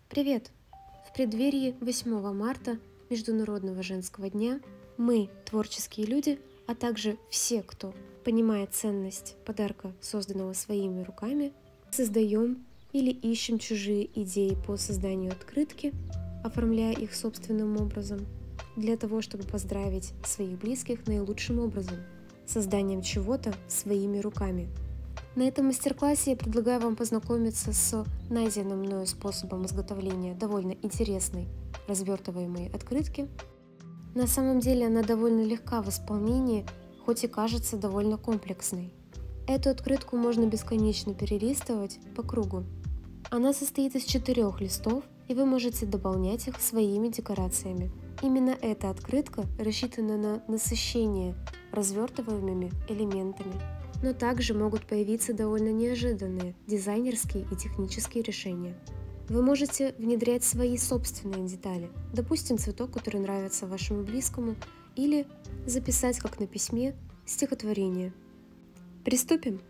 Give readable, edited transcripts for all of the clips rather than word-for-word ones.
Привет! В преддверии 8 марта, Международного женского дня, мы, творческие люди, а также все, кто понимает ценность подарка, созданного своими руками, создаем или ищем чужие идеи по созданию открытки, оформляя их собственным образом, для того, чтобы поздравить своих близких наилучшим образом, созданием чего-то своими руками. На этом мастер-классе я предлагаю вам познакомиться с найденным мною способом изготовления довольно интересной развертываемой открытки. На самом деле она довольно легка в исполнении, хоть и кажется довольно комплексной. Эту открытку можно бесконечно перелистывать по кругу. Она состоит из 4 листов, и вы можете дополнять их своими декорациями. Именно эта открытка рассчитана на насыщение развертываемыми элементами. Но также могут появиться довольно неожиданные дизайнерские и технические решения. Вы можете внедрять свои собственные детали, допустим, цветок, который нравится вашему близкому, или записать, как на письме, стихотворение. Приступим?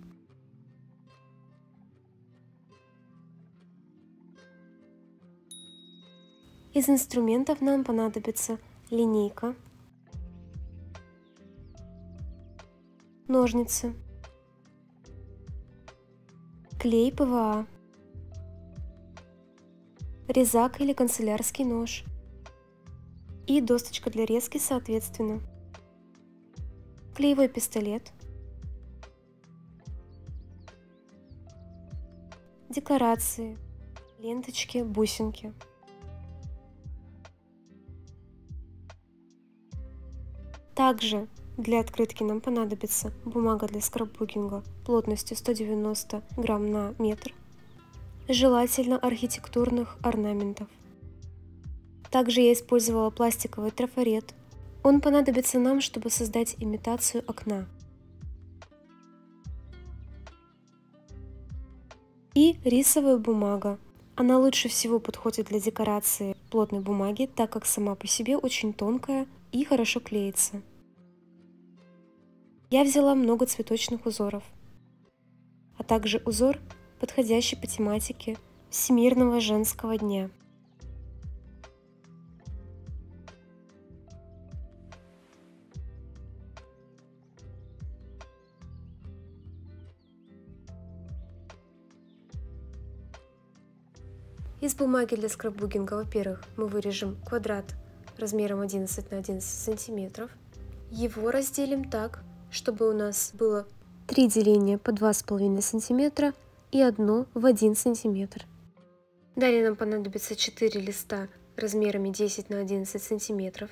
Из инструментов нам понадобится линейка, ножницы, клей ПВА, резак или канцелярский нож и досточка для резки соответственно, клеевой пистолет, декорации, ленточки, бусинки. Также для открытки нам понадобится бумага для скрапбукинга плотностью 190 грамм на метр, желательно архитектурных орнаментов. Также я использовала пластиковый трафарет. Он понадобится нам, чтобы создать имитацию окна. И рисовая бумага. Она лучше всего подходит для декорации плотной бумаги, так как сама по себе очень тонкая и хорошо клеится. Я взяла много цветочных узоров, а также узор, подходящий по тематике Всемирного женского дня. Из бумаги для скрапбукинга, во-первых, мы вырежем квадрат размером 11 на 11 сантиметров. Его разделим так, чтобы у нас было 3 деления по 2,5 сантиметра и одно в 1 сантиметр. Далее нам понадобится 4 листа размерами 10 на 11 сантиметров.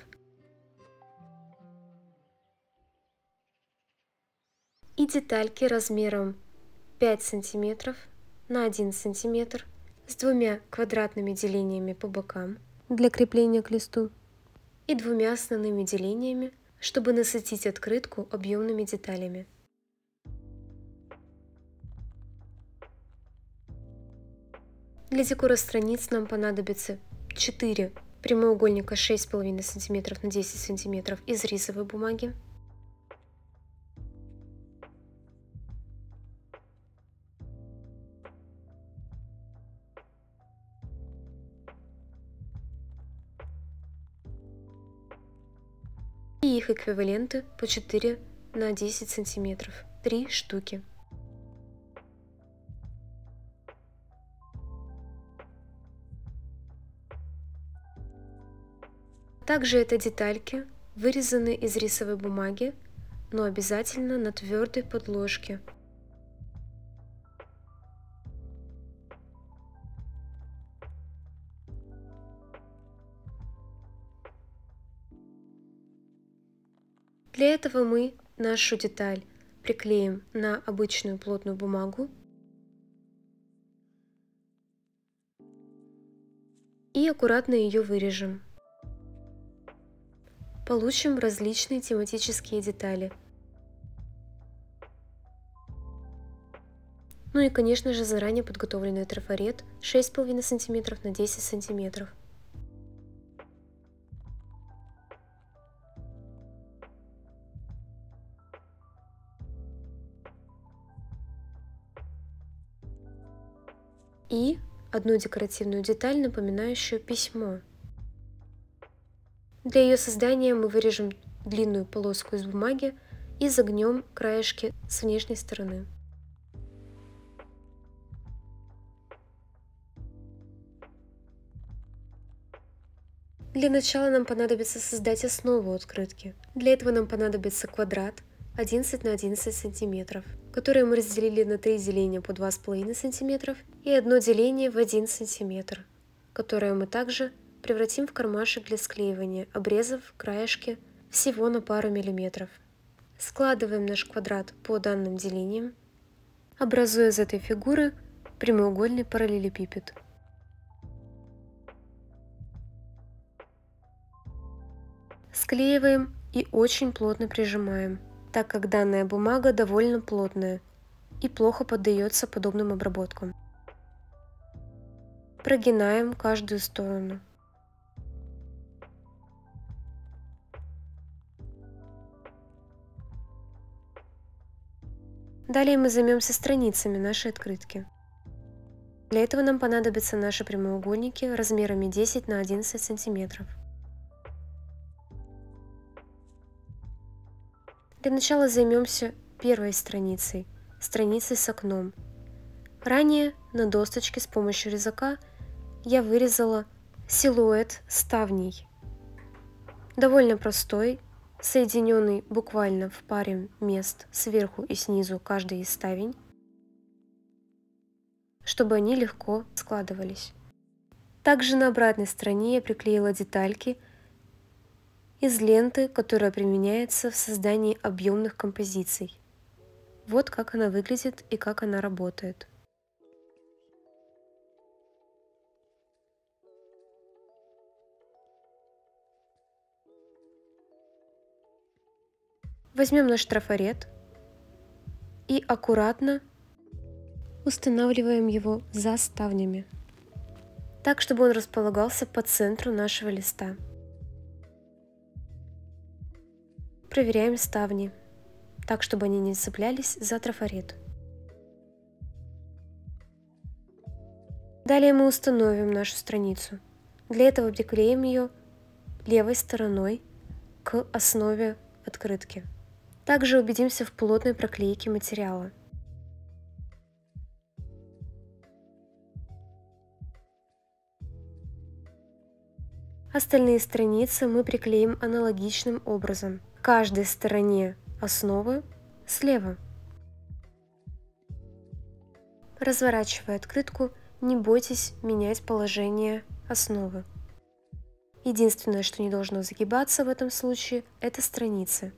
И детальки размером 5 сантиметров на 1 сантиметр с 2 квадратными делениями по бокам для крепления к листу и 2 основными делениями, чтобы насытить открытку объемными деталями. Для декора страниц нам понадобится 4 прямоугольника 6,5 см на 10 см из рисовой бумаги, и их эквиваленты по 4 на 10 см, 3 штуки. Также это детальки, вырезанные из рисовой бумаги, но обязательно на твердой подложке. Для этого мы нашу деталь приклеим на обычную плотную бумагу и аккуратно ее вырежем. Получим различные тематические детали. Ну и, конечно же, заранее подготовленный трафарет 6,5 см на 10 см. И одну декоративную деталь, напоминающую письмо. Для ее создания мы вырежем длинную полоску из бумаги и загнем краешки с внешней стороны. Для начала нам понадобится создать основу открытки. Для этого нам понадобится квадрат 11 на 11 сантиметров, который мы разделили на 3 деления по 2,5 сантиметров и одно деление в 1 сантиметр, которое мы также превратим в кармашек для склеивания, обрезав краешки всего на пару миллиметров. Складываем наш квадрат по данным делениям, образуя из этой фигуры прямоугольный параллелепипед. Склеиваем и очень плотно прижимаем, так как данная бумага довольно плотная и плохо поддается подобным обработкам. Прогинаем каждую сторону. Далее мы займемся страницами нашей открытки. Для этого нам понадобятся наши прямоугольники размерами 10 на 11 сантиметров. Для начала займемся первой страницей с окном. Ранее на досточке с помощью резака я вырезала силуэт ставней. Довольно простой, соединенный буквально в паре мест сверху и снизу каждый из ставень, чтобы они легко складывались. Также на обратной стороне я приклеила детальки из ленты, которая применяется в создании объемных композиций. Вот как она выглядит и как она работает. Возьмем наш трафарет и аккуратно устанавливаем его за ставнями, так, чтобы он располагался по центру нашего листа. Проверяем ставни, так, чтобы они не цеплялись за трафарет. Далее мы установим нашу страницу. Для этого приклеим ее левой стороной к основе открытки. Также убедимся в плотной проклейке материала. Остальные страницы мы приклеим аналогичным образом, к каждой стороне основы слева. Разворачивая открытку, не бойтесь менять положение основы. Единственное, что не должно загибаться в этом случае, это страницы.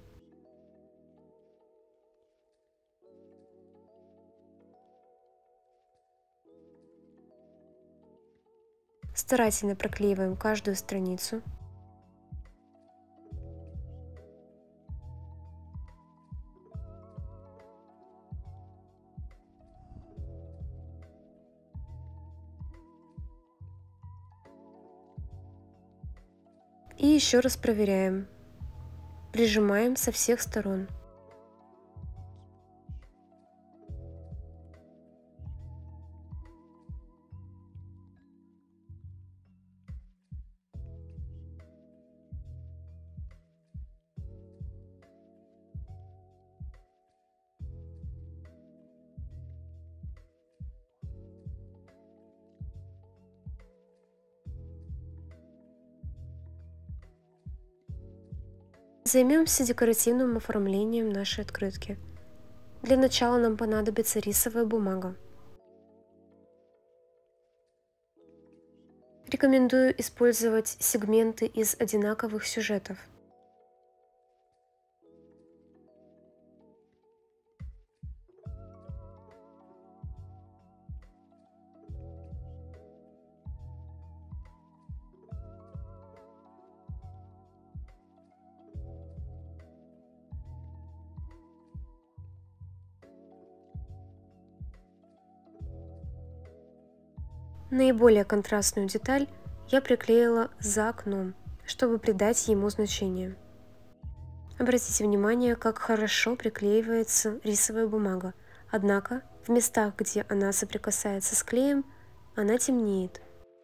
Старательно проклеиваем каждую страницу. И еще раз проверяем. Прижимаем со всех сторон. Займемся декоративным оформлением нашей открытки. Для начала нам понадобится рисовая бумага. Рекомендую использовать сегменты из одинаковых сюжетов. Наиболее контрастную деталь я приклеила за окном, чтобы придать ему значение. Обратите внимание, как хорошо приклеивается рисовая бумага, однако в местах, где она соприкасается с клеем, она темнеет.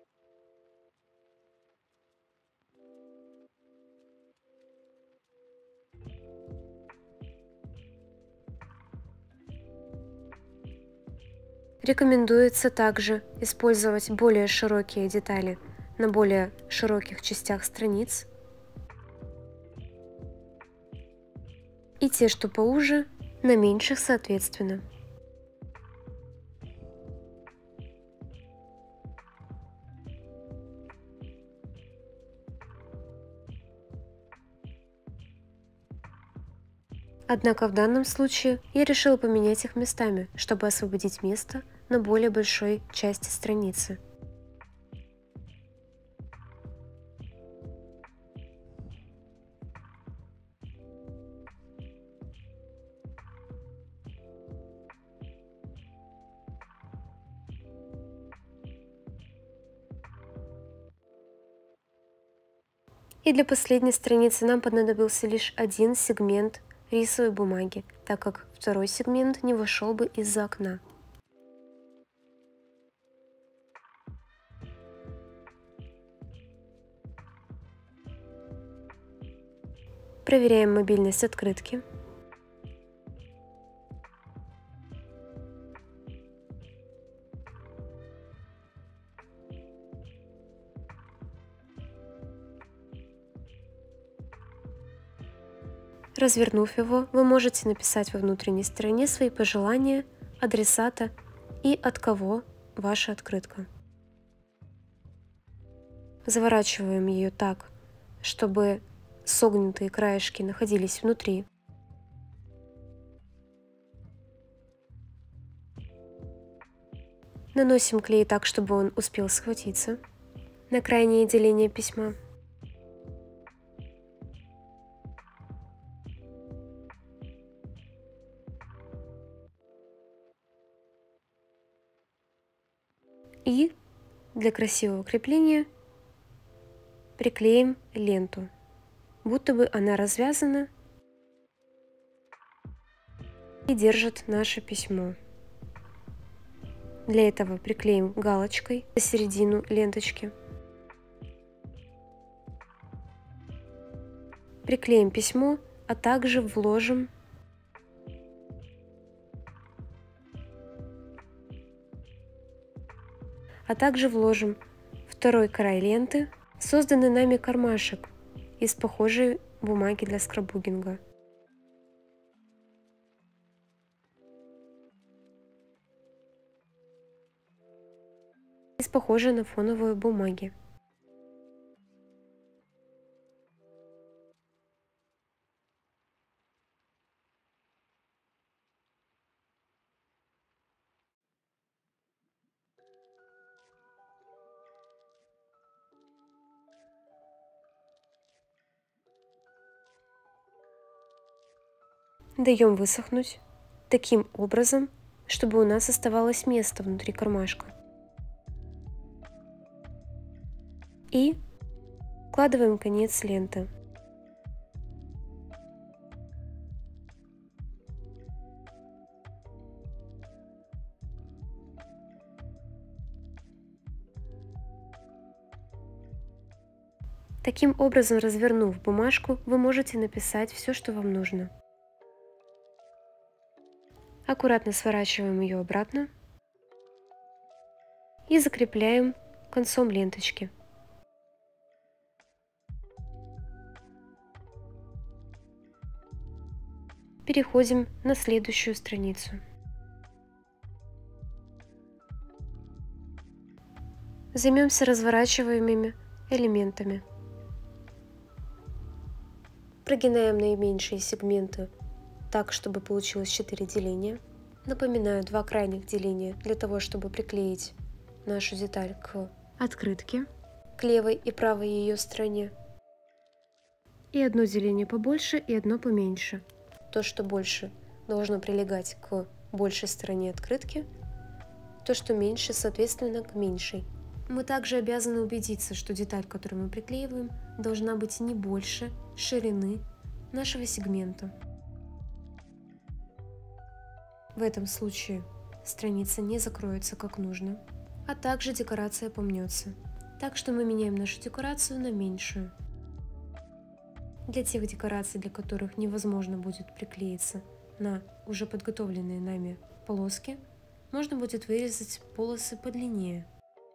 Рекомендуется также использовать более широкие детали на более широких частях страниц и те, что поуже, на меньших соответственно. Однако в данном случае я решила поменять их местами, чтобы освободить место на более большой части страницы. И для последней страницы нам понадобился лишь один сегмент рисовой бумаги, так как второй сегмент не вошел бы из-за окна. Проверяем мобильность открытки. Развернув его, вы можете написать во внутренней стороне свои пожелания, адресата и от кого ваша открытка. Заворачиваем ее так, чтобы согнутые краешки находились внутри. Наносим клей так, чтобы он успел схватиться на крайнее деление письма. И для красивого крепления приклеим ленту, будто бы она развязана и держит наше письмо. Для этого приклеим галочкой на середину ленточки. Приклеим письмо, а также вложим второй край ленты, созданный нами кармашек из похожей бумаги для скраббугинга. Похожей на фоновую бумаги. Даем высохнуть таким образом, чтобы у нас оставалось место внутри кармашка. И вкладываем конец ленты. Таким образом, развернув бумажку, вы можете написать все, что вам нужно. Аккуратно сворачиваем ее обратно и закрепляем концом ленточки. Переходим на следующую страницу. Займемся разворачиваемыми элементами. Прогинаем наименьшие сегменты так, чтобы получилось 4 деления. Напоминаю, 2 крайних деления для того, чтобы приклеить нашу деталь к открытке, к левой и правой ее стороне. И одно деление побольше и одно поменьше. То, что больше, должно прилегать к большей стороне открытки, то, что меньше, соответственно, к меньшей. Мы также обязаны убедиться, что деталь, которую мы приклеиваем, должна быть не больше ширины нашего сегмента. В этом случае страница не закроется как нужно. а также декорация помнется. Так что мы меняем нашу декорацию на меньшую. Для тех декораций, для которых невозможно будет приклеиться на уже подготовленные нами полоски, можно будет вырезать полосы подлиннее.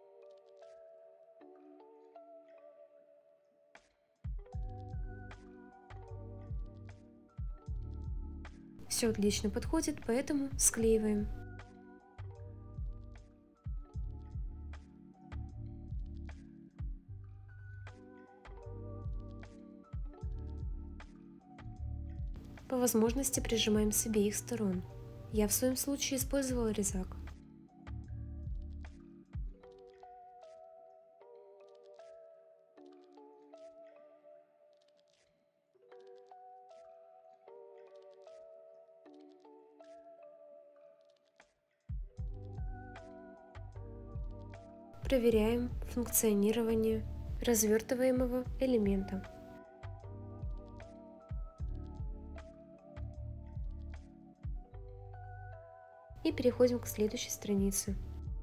Все отлично подходит, поэтому склеиваем. По возможности прижимаем с обеих сторон. Я в своем случае использовала резак. Проверяем функционирование развертываемого элемента. И переходим к следующей странице.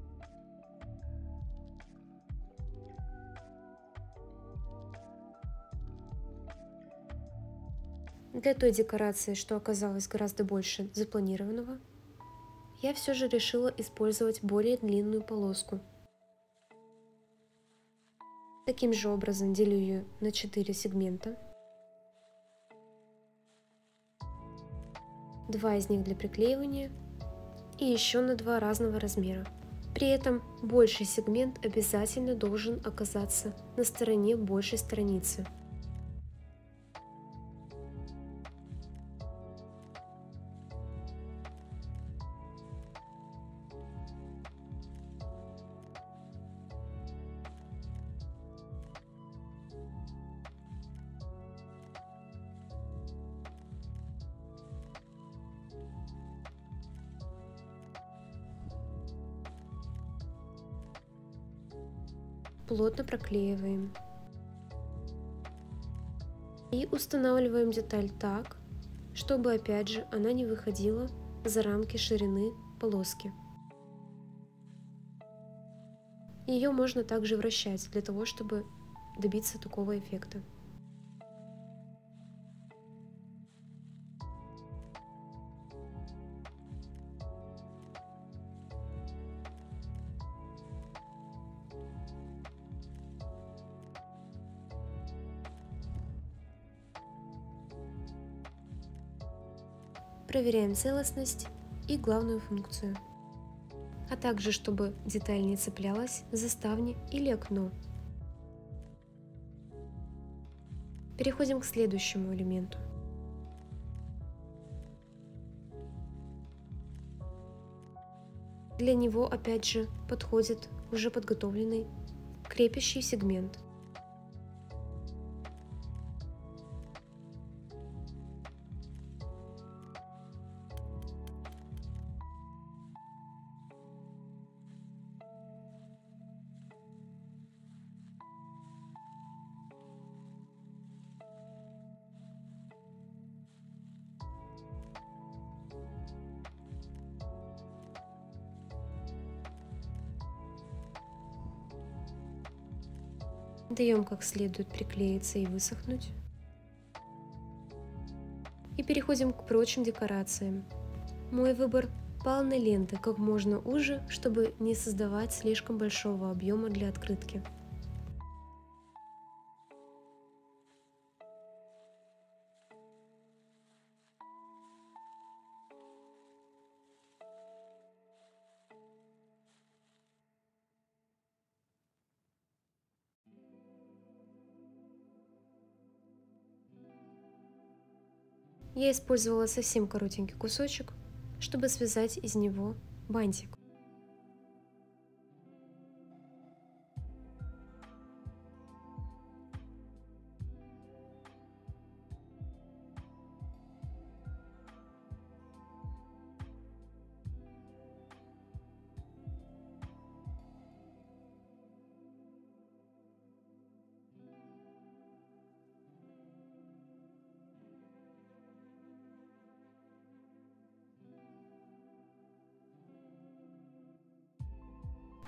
Для той декорации, что оказалось гораздо больше запланированного, я все же решила использовать более длинную полоску. Таким же образом делю ее на 4 сегмента. 2 из них для приклеивания и еще на 2 разного размера. При этом больший сегмент обязательно должен оказаться на стороне большей страницы. Плотно проклеиваем. И устанавливаем деталь так, чтобы опять же она не выходила за рамки ширины полоски. Ее можно также вращать для того, чтобы добиться такого эффекта. Проверяем целостность и главную функцию, а также чтобы деталь не цеплялась за ставни или окно. Переходим к следующему элементу. Для него опять же подходит уже подготовленный крепящий сегмент. Даем как следует приклеиться и высохнуть. И переходим к прочим декорациям. Мой выбор пал на ленты как можно уже, чтобы не создавать слишком большого объема для открытки. Я использовала совсем коротенький кусочек, чтобы связать из него бантик.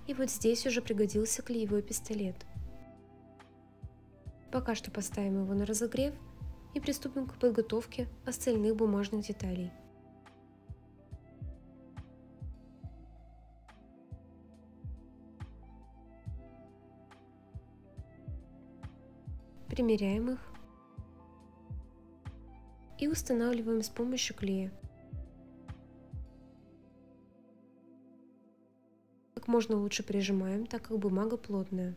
И вот здесь уже пригодился клеевой пистолет. Пока что поставим его на разогрев и приступим к подготовке остальных бумажных деталей. Примеряем их и устанавливаем с помощью клея. Как можно лучше прижимаем, так как бумага плотная.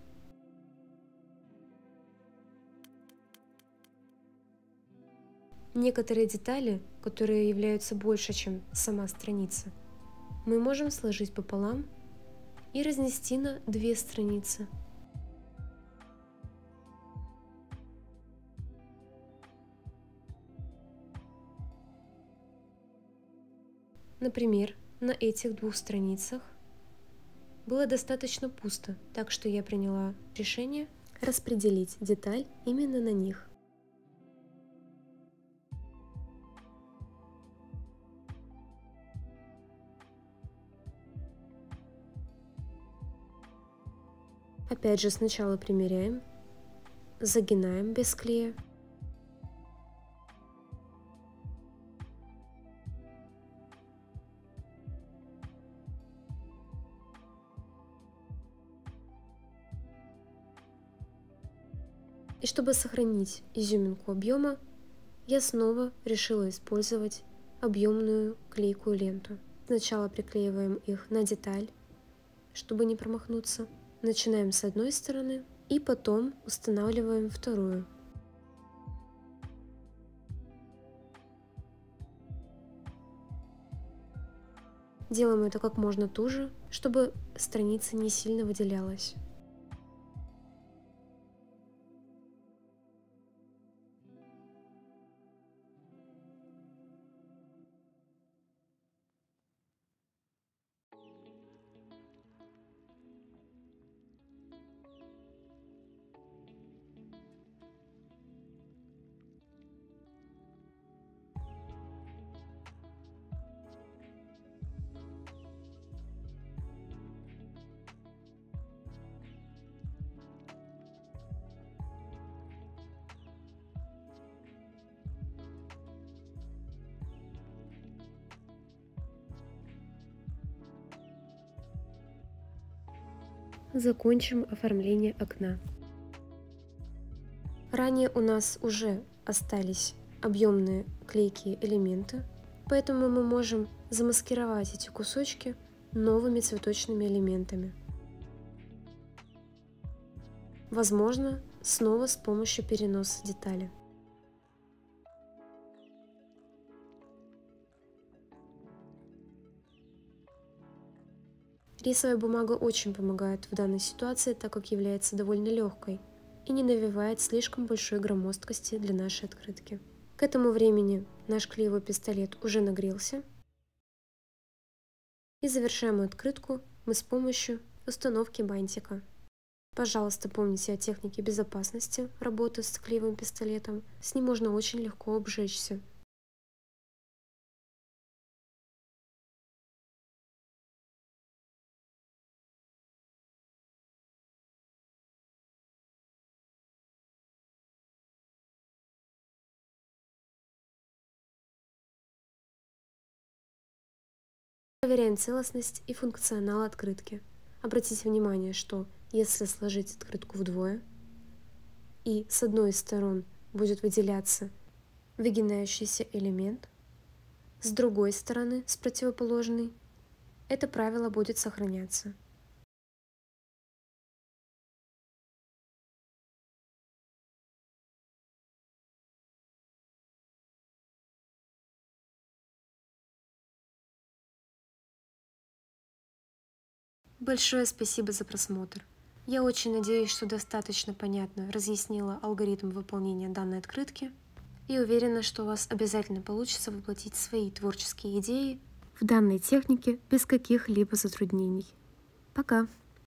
Некоторые детали, которые являются больше, чем сама страница, мы можем сложить пополам и разнести на 2 страницы. Например, на этих 2 страницах было достаточно пусто, так что я приняла решение распределить деталь именно на них. Опять же, сначала примеряем, загинаем без клея. И чтобы сохранить изюминку объема, я снова решила использовать объемную клейкую ленту. Сначала приклеиваем их на деталь, чтобы не промахнуться. Начинаем с одной стороны и потом устанавливаем вторую. Делаем это как можно туже, чтобы страница не сильно выделялась. Закончим оформление окна. Ранее у нас уже остались объемные клейкие элементы, поэтому мы можем замаскировать эти кусочки новыми цветочными элементами. Возможно, снова с помощью переноса детали. Рисовая бумага очень помогает в данной ситуации, так как является довольно легкой и не навевает слишком большой громоздкости для нашей открытки. К этому времени наш клеевой пистолет уже нагрелся. И завершаем открытку мы с помощью установки бантика. Пожалуйста, помните о технике безопасности работы с клеевым пистолетом. С ним можно очень легко обжечься. Проверяем целостность и функционал открытки. Обратите внимание, что если сложить открытку вдвое, и с одной из сторон будет выделяться выгинающийся элемент, с другой стороны, с противоположной, это правило будет сохраняться. Большое спасибо за просмотр. Я очень надеюсь, что достаточно понятно разъяснила алгоритм выполнения данной открытки и уверена, что у вас обязательно получится воплотить свои творческие идеи в данной технике без каких-либо затруднений. Пока!